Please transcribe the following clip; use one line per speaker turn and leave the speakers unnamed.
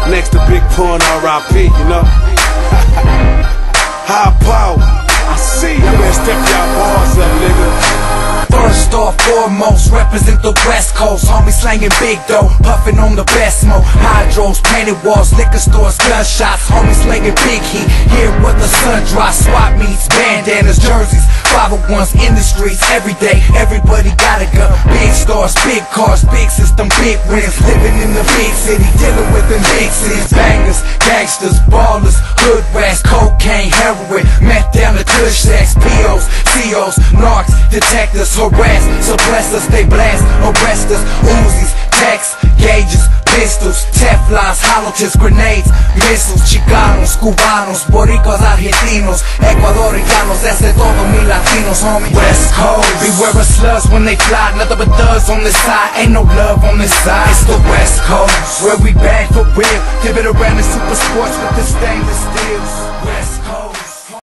next to Big Pun, R.I.P., you know. High power, I see you. Man, step y'all bars up, nigga.
First off, foremost, represent the West Coast. Homies slanging big dough, puffing on the best smoke. Hydros, painted walls, liquor stores, gunshots. Homies slanging big heat, here where the sun drops. Swap meets, bandanas, jerseys, 501s in the streets every day. Everybody got a gun. Big stars, big cars, big system, big wins. Living in the big city, dealing with them big cities. Bangers, gangsters, ballers, hood rats, cocaine, heroin, meth down the tush sacks. POs, COs, narcs, detectives, harass, suppress us, they blast, arrest us. Uzis, texts, gauges, pistols, Teflons, hollow tips, grenades, missiles. Chicanos, cubanos, boricuas, argentinos, ecuadorianos, that's de todo mi latinos, homie. West Coast, beware of slugs when they fly, nothing but thugs on this side, ain't no love on this side. It's the West Coast, where we bang for real. Give it around in super sports with the stainless steels. West